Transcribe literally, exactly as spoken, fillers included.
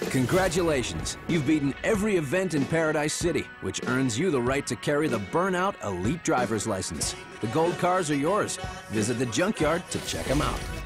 Congratulations! You've beaten every event in Paradise City, which earns you the right to carry the Burnout Elite Driver's License. The gold cars are yours. Visit the junkyard to check them out.